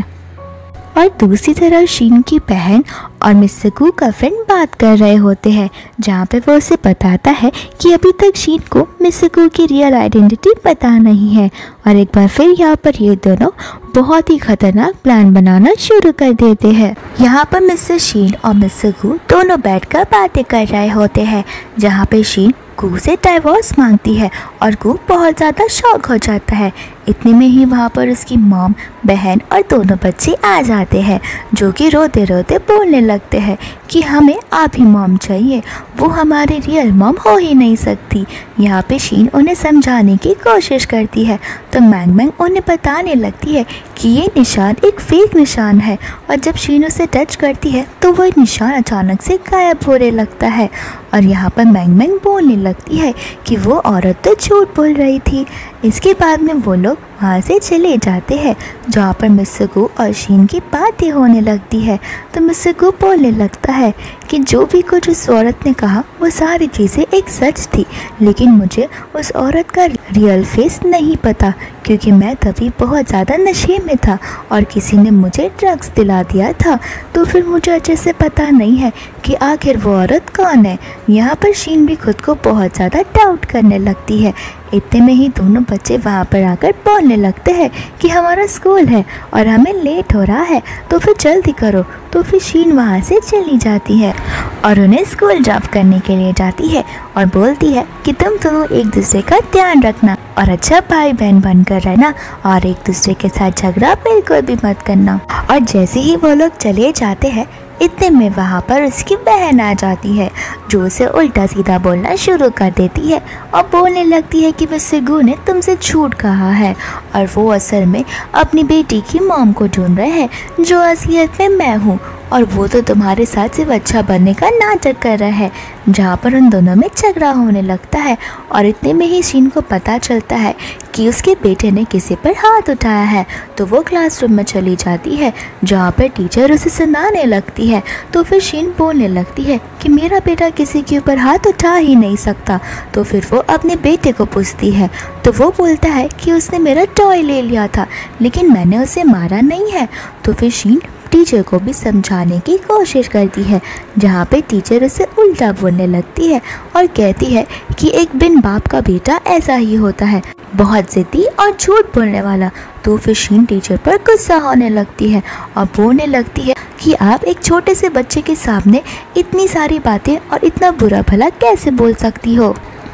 और दूसरी तरफ शीन की बहन और मिस्टर गू का फ्रेंड बात कर रहे होते हैं, जहाँ पे वो उसे बताता है कि अभी तक शीन को मिस्टर गू की रियल आइडेंटिटी पता नहीं है। और एक बार फिर यहाँ पर ये दोनों बहुत ही खतरनाक प्लान बनाना शुरू कर देते हैं। यहाँ पर मिस्टर शीन और मिस्टर गू दोनों बैठकर बातें कर रहे होते हैं, जहाँ पे शीन गू से डाइवोर्स मांगती है और गू बहुत ज़्यादा शॉक हो जाता है। इतने में ही वहाँ पर उसकी मॉम, बहन और दोनों बच्चे आ जाते हैं, जो कि रोते रोते बोलने लगते हैं कि हमें आप ही मॉम चाहिए, वो हमारी रियल मॉम हो ही नहीं सकती। यहाँ पे शीन उन्हें समझाने की कोशिश करती है, तो मैंगमैन उन्हें बताने लगती है कि ये निशान एक फेक निशान है और जब शीन उसे टच करती है तो वह निशान अचानक से गायब होने लगता है। और यहाँ पर मैंगमैन बोलने लगती है कि वो औरत तो झूठ बोल रही थी। इसके बाद में वो लोग वहाँ से चले जाते हैं, जहाँ पर मिस्टर गू और शीन की बातें होने लगती है। तो मिस्टर गू बोलने लगता है कि जो भी कुछ उस औरत ने कहा वो सारी चीज़ें एक सच थी, लेकिन मुझे उस औरत का रियल फेस नहीं पता क्योंकि मैं तभी बहुत ज़्यादा नशे में था और किसी ने मुझे ड्रग्स दिला दिया था, तो फिर मुझे अच्छे से पता नहीं है कि आखिर वो औरत कौन है। यहाँ पर शीन भी खुद को बहुत ज़्यादा डाउट करने लगती है। इतने में ही दोनों बच्चे वहाँ पर आकर बोलने लगते हैं कि हमारा स्कूल है और हमें लेट हो रहा है, तो फिर जल्दी करो। तो फिर शीन वहाँ से चली जाती है और उन्हें स्कूल ड्रॉप करने के लिए जाती है और बोलती है कि तुम दोनों एक दूसरे का ध्यान रखना और अच्छा भाई बहन बनकर रहना और एक दूसरे के साथ झगड़ा बिल्कुल भी मत करना। और जैसे ही वो लोग चले जाते हैं, इतने में वहाँ पर उसकी बहन आ जाती है जो उसे उल्टा सीधा बोलना शुरू कर देती है और बोलने लगती है कि मिस्टर गू ने तुमसे झूठ कहा है और वो असल में अपनी बेटी की मॉम को ढूंढ रहे हैं जो असलियत में मैं हूँ और वो तो तुम्हारे साथ सिर्फ अच्छा बनने का नाटक कर रहा है। जहाँ पर उन दोनों में झगड़ा होने लगता है और इतने में ही शीन को पता चलता है कि उसके बेटे ने किसी पर हाथ उठाया है। तो वो क्लासरूम में चली जाती है जहाँ पर टीचर उसे सुनाने लगती है। तो फिर शीन बोलने लगती है कि मेरा बेटा किसी के ऊपर हाथ उठा ही नहीं सकता। तो फिर वो अपने बेटे को पूछती है तो वो बोलता है कि उसने मेरा टॉय ले लिया था लेकिन मैंने उसे मारा नहीं है। तो फिर शीन टीचर को भी समझाने की कोशिश करती है जहाँ पे टीचर उसे उल्टा बोलने लगती है और कहती है कि एक बिन बाप का बेटा ऐसा ही होता है, बहुत ज़िद्दी और झूठ बोलने वाला। तो फिर शीन टीचर पर गुस्सा होने लगती है और बोलने लगती है कि आप एक छोटे से बच्चे के सामने इतनी सारी बातें और इतना बुरा भला कैसे बोल सकती हो।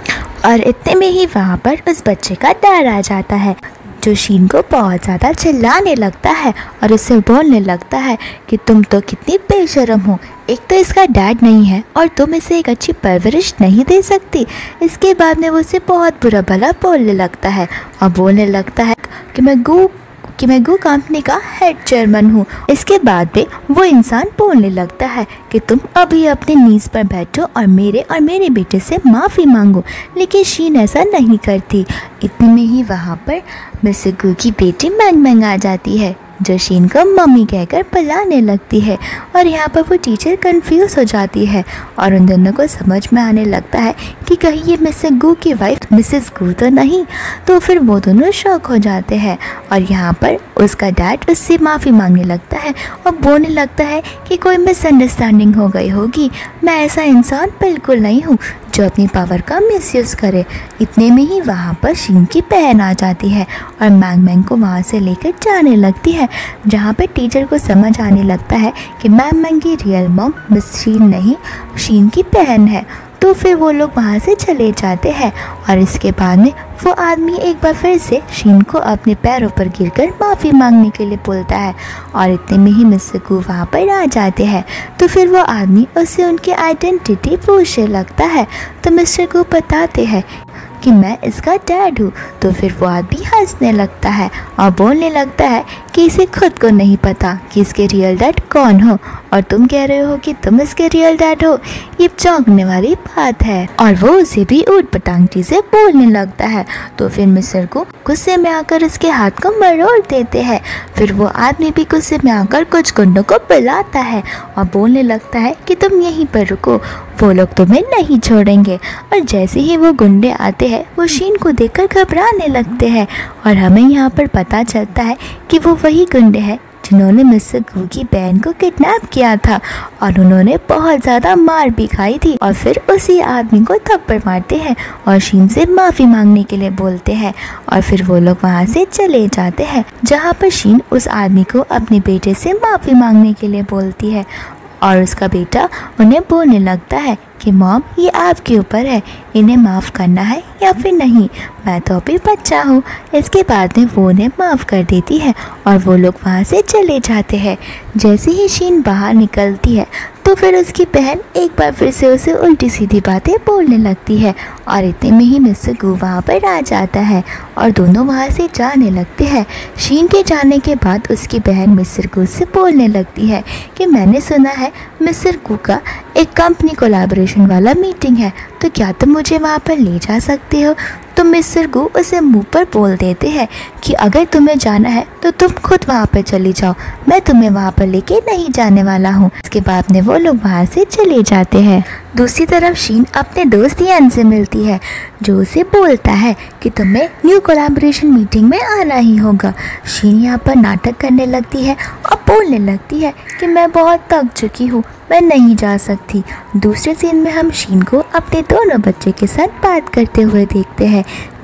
और इतने में ही वहाँ पर उस बच्चे का डर आ जाता है जो शीन को बहुत ज़्यादा चिल्लाने लगता है और उससे बोलने लगता है कि तुम तो कितनी बेशर्म हो, एक तो इसका डैड नहीं है और तुम इसे एक अच्छी परवरिश नहीं दे सकती। इसके बाद में वो उसे बहुत बुरा भला बोलने लगता है और बोलने लगता है कि मैं गू कि मैं गू कंपनी का हेड चेयरमैन हूँ। इसके बाद में वो इंसान बोलने लगता है कि तुम अभी अपने नीज पर बैठो और मेरे और मेरे बेटे से माफ़ी मांगो। लेकिन शीन ऐसा नहीं करती। इतने में ही वहाँ पर मिस्टर गू की बेटी मैंग मैंग आ जाती है जो शीन को मम्मी कहकर बुलाने लगती है और यहाँ पर वो टीचर कंफ्यूज हो जाती है और उन दोनों को समझ में आने लगता है कि कहीं ये मिस्टर गू की वाइफ मिसेस गू तो नहीं। तो फिर वो दोनों शॉक हो जाते हैं और यहाँ पर उसका डैड उससे माफ़ी मांगने लगता है और बोलने लगता है कि कोई मिसअंडरस्टैंडिंग हो गई होगी, मैं ऐसा इंसान बिल्कुल नहीं हूँ जो अपनी पावर का मिसयूज़ करे। इतने में ही वहाँ पर शीन की बहन आ जाती है और मैंग मैंग को वहाँ से लेकर जाने लगती है जहाँ पे टीचर को समझ आने लगता है कि मैंग मैंग की रियल मॉम मिस शीन नहीं, शीन की बहन है। तो फिर वो लोग वहाँ से चले जाते हैं और इसके बाद में वो आदमी एक बार फिर से शीन को अपने पैरों पर गिरकर माफ़ी मांगने के लिए बोलता है और इतने में ही मिस्टर गू वहाँ पर आ जाते हैं। तो फिर वो आदमी उससे उनकी आइडेंटिटी पूछने लगता है। तो मिस्टर गू बताते हैं कि मैं इसका डैड हूँ। तो फिर वो आदमी हंसने लगता है और बोलने लगता है कि इसे खुद को नहीं पता कि इसके रियल डैड कौन हो और तुम कह रहे हो कि तुम इसके रियल डैड हो, ये चौंकने वाली बात है। और वो उसे भी ऊट पटांग चीज़ें बोलने लगता है। तो फिर मिस्टर को गुस्से में आकर उसके हाथ को मरोड़ देते हैं। फिर वो आदमी भी गुस्से में आकर कुछ गुंडों को बुलाता है और बोलने लगता है कि तुम यहीं पर रुको, वो लोग तुम्हें नहीं छोड़ेंगे। और जैसे ही वो गुंडे आते हैं वो शीन को देखकर घबराने लगते हैं और हमें यहाँ पर पता चलता है कि वो वही गुंडे हैं जिन्होंने मिस्टर गू की बहन को किडनैप किया था और उन्होंने बहुत ज़्यादा मार भी खाई थी। और फिर उसी आदमी को थप्पड़ मारते हैं और शीन से माफ़ी मांगने के लिए बोलते हैं और फिर वो लोग वहाँ से चले जाते हैं जहाँ पर शीन उस आदमी को अपने बेटे से माफ़ी मांगने के लिए बोलती है और उसका बेटा उन्हें बोलने लगता है कि मॉम ये आपके ऊपर है, इन्हें माफ़ करना है या फिर नहीं, मैं तो अभी बच्चा हूँ। इसके बाद में वो उन्हें माफ़ कर देती है और वो लोग वहाँ से चले जाते हैं। जैसे ही शीन बाहर निकलती है तो फिर उसकी बहन एक बार फिर से उसे उल्टी सीधी बातें बोलने लगती है और इतने में ही मिस्टर गू वहाँ पर आ जाता है और दोनों वहाँ से जाने लगते हैं। शीन के जाने के बाद उसकी बहन मिस्टर गू से बोलने लगती है कि मैंने सुना है मिस्टर गू का एक कंपनी कोलैबोरेशन वाला मीटिंग है, तो क्या तुम मुझे वहाँ पर ले जा सकते हो। तो मिस्टर गू उसे मुंह पर बोल देते हैं कि अगर तुम्हें जाना है तो तुम खुद वहाँ पर चली जाओ, मैं तुम्हें वहाँ पर लेके नहीं जाने वाला हूँ। इसके बाद में वो लोग वहाँ से चले जाते हैं। दूसरी तरफ शीन अपने दोस्त यान से मिलती है जो उसे बोलता है कि तुम्हें न्यू कोलैबोरेशन मीटिंग में आना ही होगा। शीन यहाँ पर नाटक करने लगती है और बोलने लगती है कि मैं बहुत थक चुकी हूँ, मैं नहीं जा सकती। दूसरे सीन में हम शीन को अपने दोनों बच्चे के साथ बात करते हुए देखते हैं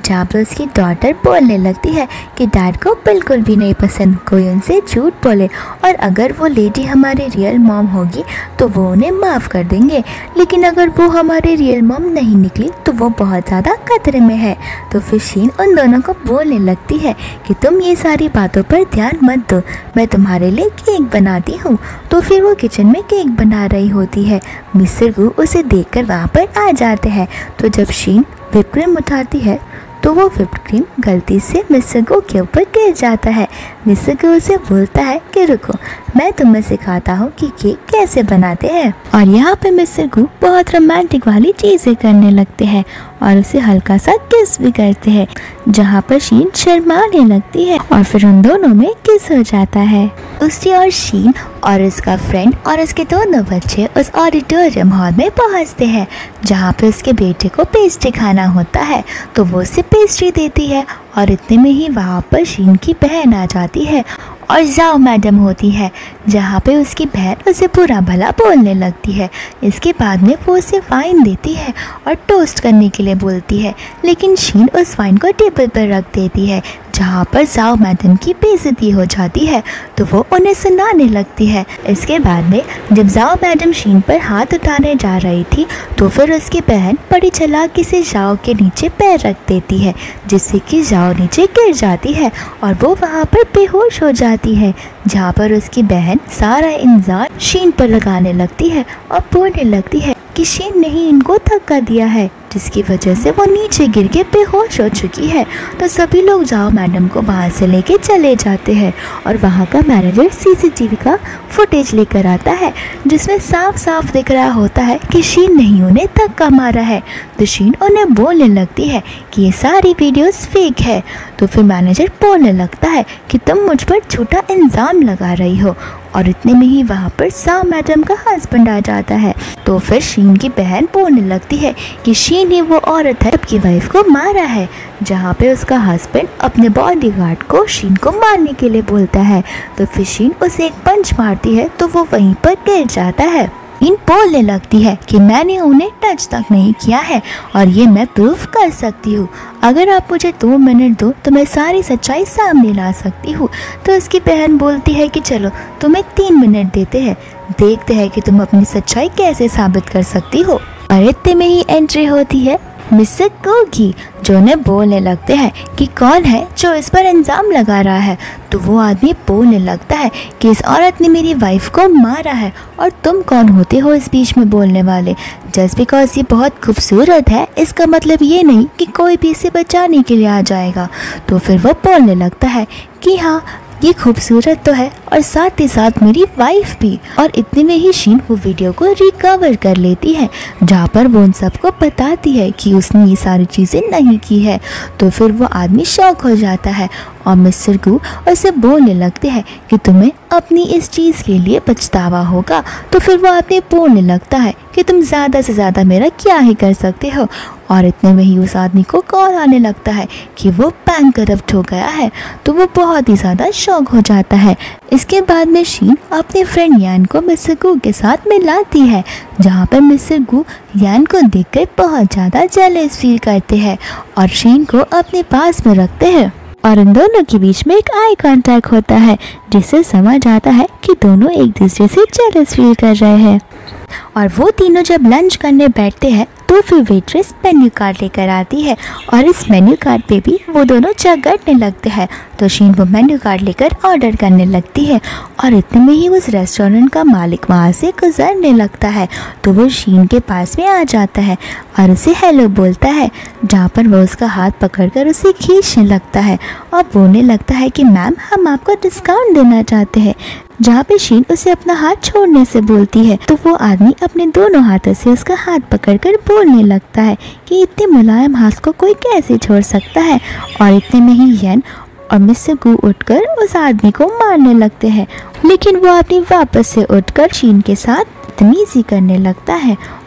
जहाँ पर उसकी डॉटर बोलने लगती है कि डैड को बिल्कुल भी नहीं पसंद कोई उनसे झूठ बोले, और अगर वो लेडी हमारी रियल मॉम होगी तो वो उन्हें माफ़ कर देंगे, लेकिन अगर वो हमारी रियल मॉम नहीं निकली तो वो बहुत ज़्यादा खतरे में है। तो फिर शीन उन दोनों को बोलने लगती है कि तुम ये सारी बातों पर ध्यान मत दो, मैं तुम्हारे लिए केक बनाती हूँ। तो फिर वो किचन में केक बना रही होती है। मिस्टर गू उसे देखकर वहाँ पर आ जाते हैं। तो जब शीन व्हिप क्रीम उठाती है तो वो व्हिप क्रीम गलती से मिस्टर गू के ऊपर गिर जाता है। मिस्टर गू उसे बोलता है कि रुको, मैं तुम्हें सिखाता हूँ कि केक कैसे बनाते हैं। और यहाँ पे मिस्टर गू बहुत रोमांटिक वाली चीज़ें करने लगते हैं और उसे हल्का सा किस भी करते हैं, जहाँ पर शीन शर्माने लगती है और फिर उन दोनों में किस हो जाता है। दूसरी ओर शीन और उसका फ्रेंड और उसके दोनों बच्चे उस ऑडिटोरियम हॉल में पहुँचते हैं, जहाँ पे उसके बेटे को पेस्ट्री खाना होता है। तो वो उसे पेस्ट्री देती है और इतने में ही वहाँ पर शीन की बहन आ जाती है और जाओ मैडम होती है, जहाँ पे उसकी बहन उसे बुरा भला बोलने लगती है। इसके बाद में वो उसे वाइन देती है और टोस्ट करने के लिए बोलती है, लेकिन शीन उस वाइन को टेबल पर रख देती है, जहाँ पर जाओ मैडम की बेइज्जती हो जाती है। तो वो उन्हें सुनाने लगती है। इसके बाद में जब जाओ मैडम शीन पर हाथ उठाने जा रही थी तो फिर उसकी बहन बड़ी चालाकी से जाओ के नीचे पैर रख देती है, जिससे कि जाओ नीचे गिर जाती है और वो वहाँ पर बेहोश हो जाती है, जहाँ पर उसकी बहन सारा इंतजार शीन पर लगाने लगती है और बोलने लगती है कि शीन ने ही इनको धक्का दिया है, जिसकी वजह से वो नीचे गिर के बेहोश हो चुकी है। तो सभी लोग जाओ मैडम को वहाँ से लेके चले जाते हैं और वहाँ का मैनेजर सीसीटीवी का फुटेज लेकर आता है, जिसमें साफ साफ दिख रहा होता है कि शीन ने ही उन्हें धक्का मारा है। तो शीन उन्हें बोलने लगती है कि ये सारी वीडियोस फेक है। तो फिर मैनेजर बोलने लगता है कि तुम मुझ पर झूठा इल्ज़ाम लगा रही हो, और इतने में ही वहाँ पर जाओ मैडम का हस्बैंड आ जाता है। तो फिर शीन की बहन बोलने लगती है कि शीन ही वो औरत है की वाइफ को मारा है, जहाँ पे उसका हस्बैंड अपने बॉडीगार्ड को शीन को मारने के लिए बोलता है। तो फिर शीन उसे एक पंच मारती है तो वो वहीं पर गिर जाता है। इन बोलने लगती है कि मैंने उन्हें टच तक नहीं किया है और ये मैं प्रूफ कर सकती हूँ, अगर आप मुझे दो मिनट दो तो मैं सारी सच्चाई सामने ला सकती हूँ। तो उसकी बहन बोलती है कि चलो तुम्हें तीन मिनट देते हैं, देखते हैं कि तुम अपनी सच्चाई कैसे साबित कर सकती हो। और इतने में ही एंट्री होती है मिस्टर गू की, जो उन्हें बोलने लगते हैं कि कौन है जो इस पर इल्ज़ाम लगा रहा है। तो वो आदमी बोलने लगता है कि इस औरत ने मेरी वाइफ को मारा है और तुम कौन होते हो इस बीच में बोलने वाले। जस्ट बिकॉज ये बहुत खूबसूरत है इसका मतलब ये नहीं कि कोई भी इसे बचाने के लिए आ जाएगा। तो फिर वो बोलने लगता है कि हाँ ये खूबसूरत तो है और साथ ही साथ मेरी वाइफ भी। और इतने में ही शीन वो वीडियो को रिकवर कर लेती है, जहाँ पर वो उन सबको बताती है कि उसने ये सारी चीज़ें नहीं की है। तो फिर वो आदमी शॉक हो जाता है और मिस्टर गू उसे बोलने लगते हैं कि तुम्हें अपनी इस चीज़ के लिए पछतावा होगा। तो फिर वो आदमी बोलने लगता है कि तुम ज़्यादा से ज़्यादा मेरा क्या ही कर सकते हो। और इतने में ही उस आदमी को कॉल आने लगता है कि वो बैंक करप्ट हो गया है। तो वो बहुत ही ज़्यादा शॉक हो जाता है। इसके बाद में शीन अपने फ्रेंड यान को मिस्टर गू के साथ मिलाती है, जहाँ पर मिस्टर गू यान को देखकर बहुत ज़्यादा जेलस फील करते हैं और शीन को अपने पास में रखते हैं। और इन दोनों के बीच में एक आई कांटेक्ट होता है, जिससे समझ आता है कि दोनों एक दूसरे से जेलस फील कर रहे हैं। और वो तीनों जब लंच करने बैठते हैं तो फिर वेट्रेस मेन्यू कार्ड लेकर आती है और इस मेन्यू कार्ड पे भी वो दोनों चगड़ने लगते हैं। तो शीन वो मेन्यू कार्ड लेकर ऑर्डर करने लगती है और इतने में ही उस रेस्टोरेंट का मालिक वहाँ से गुजरने लगता है। तो वो शीन के पास में आ जाता है और उसे हेलो बोलता है, जहाँ पर वो उसका हाथ पकड़कर उसे खींचने लगता है और बोलने लगता है कि मैम हम आपको डिस्काउंट देना चाहते हैं, जहाँ पे शीन उसे अपना हाथ छोड़ने से बोलती है। तो वो आदमी अपने दोनों हाथों से उसका हाथ पकड़कर बोलने लगता है कि इतने मुलायम हाथ को कोई कैसे छोड़ सकता है। और इतने में ही यान और मिस्टर गू उठकर उस आदमी को मारने लगते हैं, लेकिन वो आदमी वापस से उठकर शीन के साथ बदतमीजी करने लगता है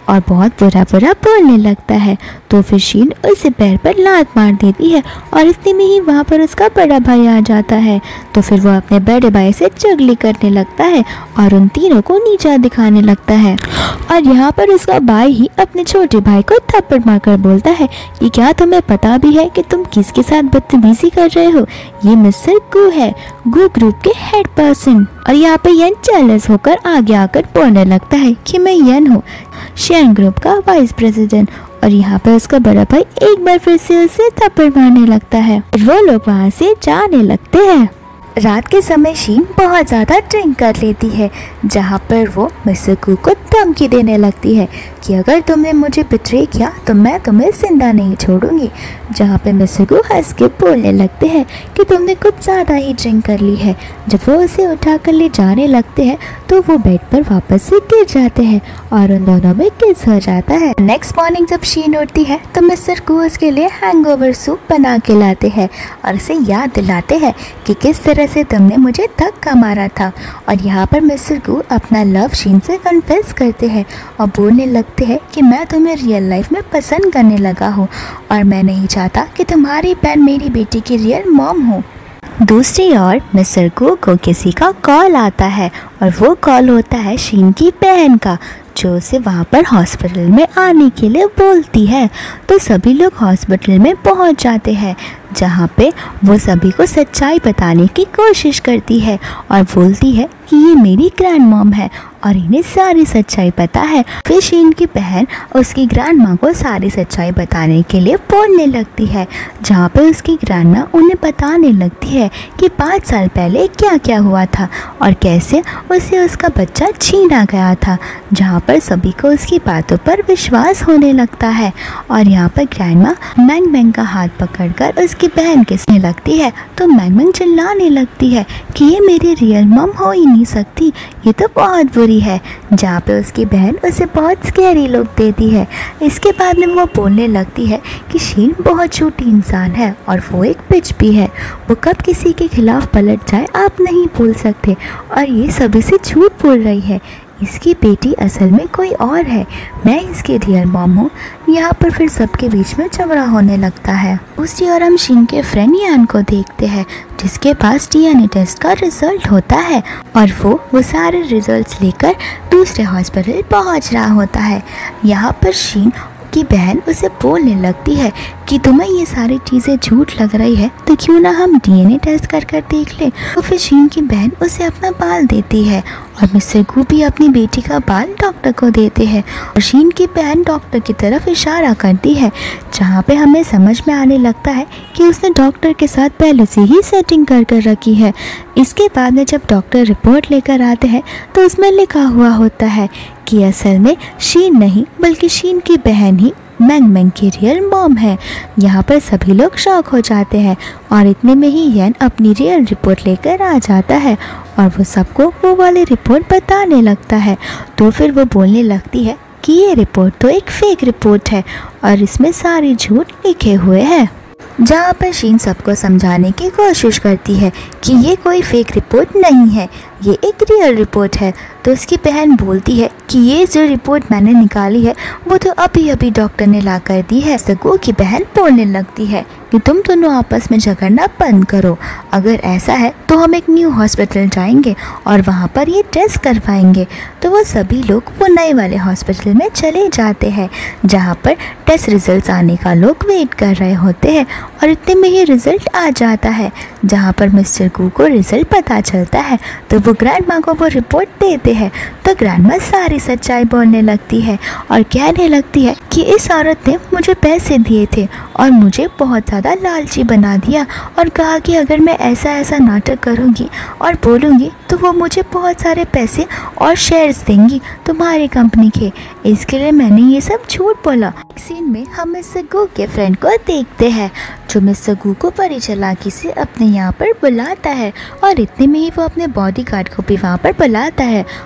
और बहुत बुरा बुरा बोलने लगता है। तो फिर शीन उसे पैर पर लात मार देती है और इतने में ही वहाँ पर उसका बड़ा भाई आ जाता है। तो फिर वो अपने बड़े भाई से चुगली करने लगता है और उन तीनों को नीचा दिखाने लगता है। और यहाँ पर उसका भाई ही अपने छोटे भाई को थप्पड़ मारकर बोलता है कि क्या तुम्हें पता भी है कि तुम किसके साथ बदतमीजी कर रहे हो? ये मिस्टर गू है, गू ग्रुप के हेड पर्सन। और यहाँ पे यन जेलस होकर आगे आकर बोलने लगता है कि मैं यन हूँ, शेन ग्रुप का वाइस प्रेसिडेंट। और यहाँ पर उसका बड़ा भाई एक बार फिर से उसे थप्पड़ मारने लगता है। वो लोग वहाँ से जाने लगते हैं। रात के समय शीन बहुत ज़्यादा ड्रिंक कर लेती है, जहाँ पर वो मिस्टर गू को धमकी देने लगती है कि अगर तुमने मुझे बिट्रे किया तो मैं तुम्हें जिंदा नहीं छोड़ूंगी। जहाँ पे मिस्टर गू हंस के बोलने लगते हैं कि तुमने कुछ ज़्यादा ही ड्रिंक कर ली है। जब वो उसे उठा कर ले जाने लगते हैं तो वो बेड पर वापस से गिर जाते हैं और उन दोनों में किस हो जाता है। नेक्स्ट मॉर्निंग जब शीन उठती है तो मिस्टर गू उसके लिए हैंगओवर सूप बना के लाते हैं और उसे याद दिलाते हैं कि किस तरह से तुमने मुझे धक्का मारा था। और यहाँ पर मिस्टर गू अपना लव शीन से कन्फेस करते हैं और बोलने लगते हैं कि मैं तुम्हें रियल लाइफ में पसंद करने लगा हूँ और मैं नहीं चाहता कि तुम्हारी बहन मेरी बेटी की रियल मॉम हो। दूसरी ओर मिस्टर गू को किसी का कॉल आता है और वो कॉल होता है शीन की बहन का, जो उसे वहाँ पर हॉस्पिटल में आने के लिए बोलती है। तो सभी लोग हॉस्पिटल में पहुँच जाते हैं, जहाँ पे वो सभी को सच्चाई बताने की कोशिश करती है और बोलती है कि ये मेरी ग्रैंड मॉम है और इन्हें सारी सच्चाई पता है। फिर शीन की बहन उसकी ग्रैंड माँ को सारी सच्चाई बताने के लिए बोलने लगती है, जहाँ पे उसकी ग्रैंड माँ उन्हें बताने लगती है कि पाँच साल पहले क्या क्या हुआ था और कैसे उसे उसका बच्चा छीना गया था। जहाँ पर सभी को उसकी बातों पर विश्वास होने लगता है। और यहाँ पर ग्रैंड माँ मैंग मैंग का हाथ पकड़कर उसकी बहन के कहने लगती है तो मैंग मैंग चिल्लाने लगती है कि ये मेरी रियल मॉम हो ही नहीं सकती, ये तो बहुत बुरी है। जहाँ पे उसकी बहन उसे बहुत स्कैरी लुक देती है। इसके बाद में वो बोलने लगती है कि शीन बहुत छोटी इंसान है और वो एक पिच भी है, वो कब किसी के खिलाफ पलट जाए आप नहीं बोल सकते और ये सभी से झूठ बोल रही है। इसकी बेटी असल में कोई और है, मैं इसकी रियल मॉम हूँ। यहाँ पर फिर सबके बीच में झगड़ा होने लगता है। दूसरी ओर हम शीन के फ्रेंड यान को देखते हैं, जिसके पास डीएनए टेस्ट का रिजल्ट होता है और वो वो सारे रिजल्ट्स लेकर दूसरे हॉस्पिटल पहुँच रहा होता है। यहाँ पर शीन की बहन उसे बोलने लगती है कि तुम्हें ये सारी चीज़ें झूठ लग रही है तो क्यों ना हम डीएनए टेस्ट कर कर देख लें। तो फिर शीन की बहन उसे अपना बाल देती है और मिस्टर गू भी अपनी बेटी का बाल डॉक्टर को देते हैं और शीन की बहन डॉक्टर की तरफ इशारा करती है, जहाँ पे हमें समझ में आने लगता है कि उसने डॉक्टर के साथ पहले से ही सेटिंग कर कर रखी है। इसके बाद में जब डॉक्टर रिपोर्ट लेकर आते हैं तो उसमें लिखा हुआ होता है कि असल में शीन नहीं बल्कि शीन की बहन ही मैंग मैंग की रियल मॉम है। यहाँ पर सभी लोग शॉक हो जाते हैं और इतने में ही यन अपनी रियल रिपोर्ट लेकर आ जाता है और वो सबको वो वाली रिपोर्ट बताने लगता है। तो फिर वो बोलने लगती है कि ये रिपोर्ट तो एक फेक रिपोर्ट है और इसमें सारे झूठ लिखे हुए हैं। जहाँ पर शीन सबको समझाने की कोशिश करती है कि ये कोई फेक रिपोर्ट नहीं है, ये एक रियल रिपोर्ट है। तो उसकी बहन बोलती है कि ये जो रिपोर्ट मैंने निकाली है वो तो अभी अभी डॉक्टर ने ला कर दी है। सगो की बहन बोलने लगती है कि तुम दोनों आपस में झगड़ना बंद करो, अगर ऐसा है तो हम एक न्यू हॉस्पिटल जाएंगे और वहाँ पर ये टेस्ट करवाएंगे। तो वो सभी लोग वो नए वाले हॉस्पिटल में चले जाते हैं, जहाँ पर टेस्ट रिजल्ट्स आने का लोग वेट कर रहे होते हैं और इतने में ही रिजल्ट आ जाता है। जहाँ पर मिस्टर गू को रिजल्ट पता चलता है तो वो ग्रैंड माँ को वो रिपोर्ट देते हैं। तो ग्रैंड माँ सारी सच्चाई बोलने लगती है और कहने लगती है कि इस औरत ने मुझे पैसे दिए थे और मुझे बहुत ज़्यादा लालची बना दिया और कहा कि अगर मैं ऐसा ऐसा नाटक करूँगी और बोलूँगी तो वो मुझे बहुत सारे पैसे और शेयर्स देंगी तुम्हारी कंपनी के। इसके लिए मैंने ये सब झूठ बोला। सीन में हम मिस्टर गू के फ्रेंड को देखते हैं, जो मिस्टर गू को बड़ी चालाकी से अपने यहाँ पर बुलाता है और इतने में ही वो अपने बॉडीगार्ड को भी वहाँ पर बुलाता है और इससे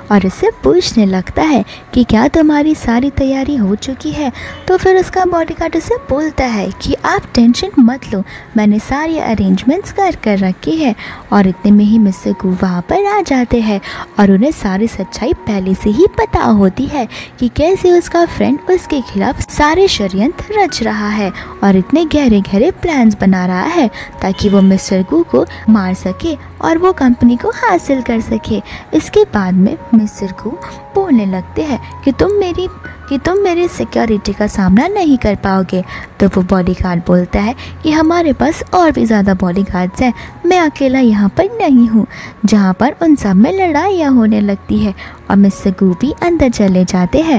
उससे पूछने लगता है कि क्या तुम्हारी सारी तैयारी हो चुकी है। तो फिर उसका बॉडीगार्ड उसे बोलता है कि आप टेंशन मत लो, मैंने सारी अरेंजमेंट्स कर कर रखी है। और इतने में ही मिस्टर गू वहाँ पर आ जाते हैं और उन्हें सारी सच्चाई पहले से ही पता होती है कि कैसे उसका फ्रेंड उसके खिलाफ सारे षड्यंत्र रच रहा है और इतने गहरे गहरे प्लान्स बना रहा है ताकि वो मिस्टर गू को मार सके और वो कंपनी को हासिल कर सके। इसके बाद में मिस्टर गू बोलने लगते हैं कि तुम मेरी कि तुम मेरी सिक्योरिटी का सामना नहीं कर पाओगे। तो वो बॉडीगार्ड बोलता है कि हमारे पास और भी ज़्यादा बॉडीगार्ड्स हैं, मैं अकेला यहाँ पर नहीं हूँ। जहाँ पर उन सब में लड़ाइयाँ होने लगती है और मिस्टर गू भी अंदर चले जाते हैं।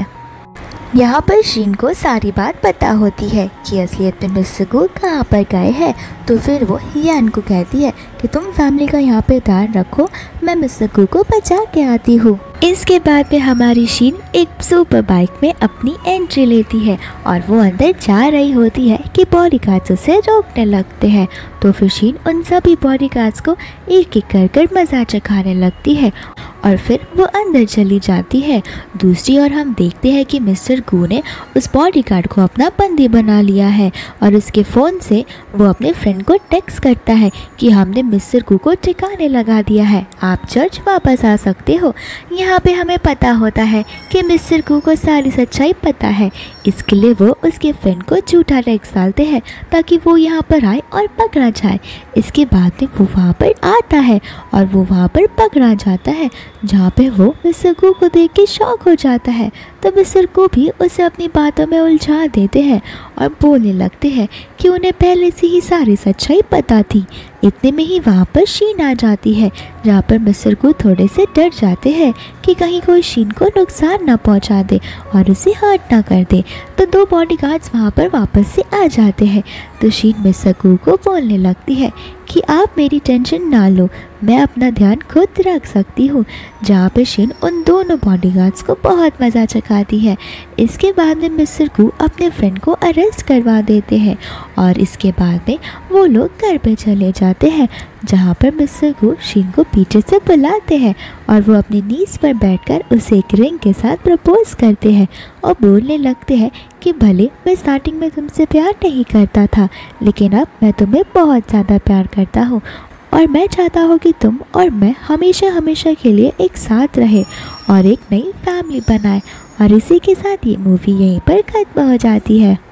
यहाँ पर शीन को सारी बात पता होती है कि असलियत में मिस्टर गू कहाँ पर गए हैं। तो फिर वो यान को कहती है कि तुम फैमिली का यहाँ पे ध्यान रखो, मैं मिस्टर गू को बचा के आती हूँ। इसके बाद में हमारी शीन एक सुपर बाइक में अपनी एंट्री लेती है और वो अंदर जा रही होती है कि बॉडीगार्ड्स उसे रोकने लगते हैं। तो फिर शीन उन सभी बॉडीगार्ड्स को एक एक कर कर मजा चखाने लगती है और फिर वो अंदर चली जाती है। दूसरी ओर हम देखते हैं कि मिस्टर गू ने उस बॉडीगार्ड को अपना बंदी बना लिया है और उसके फ़ोन से वो अपने फ्रेंड को टेक्स्ट करता है कि हमने मिस्टर गू को ठिकाने लगा दिया है, आप चर्च वापस आ सकते हो। यहाँ पे हमें पता होता है कि मिस्टर गू को सारी सच्चाई पता है, इसके लिए वो उसके फ्रेंड को झूठा टेक्स्ट डालते हैं ताकि वो यहाँ पर आए और पकड़ा जाए। इसके बाद में वो वहाँ पर आता है और वो वहाँ पर पकड़ा जाता है, जहाँ पे वो मिस्टर गू को देख के शॉक हो जाता है। तो मिस्टर गू भी उसे अपनी बातों में उलझा देते हैं और बोलने लगते हैं कि उन्हें पहले से ही सारी सच्चाई पता थी। इतने में ही वहाँ पर शीन आ जाती है, जहाँ पर मिस्टर गू थोड़े से डर जाते हैं कि कहीं कोई शीन को नुकसान ना पहुँचा दे और उसे हर्ट ना कर दे। तो दो बॉडीगार्ड्स वहाँ पर वापस से आ जाते हैं। तो शीन मिस्टर गू को बोलने लगती है कि आप मेरी टेंशन ना लो, मैं अपना ध्यान खुद रख सकती हूँ। जहाँ पे शीन उन दोनों बॉडीगार्ड्स को बहुत मज़ा चखाती है। इसके बाद में मिस्टर गू अपने फ्रेंड को अरेस्ट करवा देते हैं और इसके बाद में वो लोग घर पे चले जाते हैं, जहाँ पर मिस्टर गू शीन को पीछे से बुलाते हैं और वो अपनी नीज पर बैठकर उसे एक रिंग के साथ प्रपोज करते हैं और बोलने लगते हैं कि भले मैं स्टार्टिंग में तुमसे प्यार नहीं करता था, लेकिन अब मैं तुम्हें बहुत ज़्यादा प्यार करता हूँ और मैं चाहता हूँ कि तुम और मैं हमेशा हमेशा के लिए एक साथ रहे और एक नई फैमिली बनाए। और इसी के साथ ये मूवी यहीं पर खत्म हो जाती है।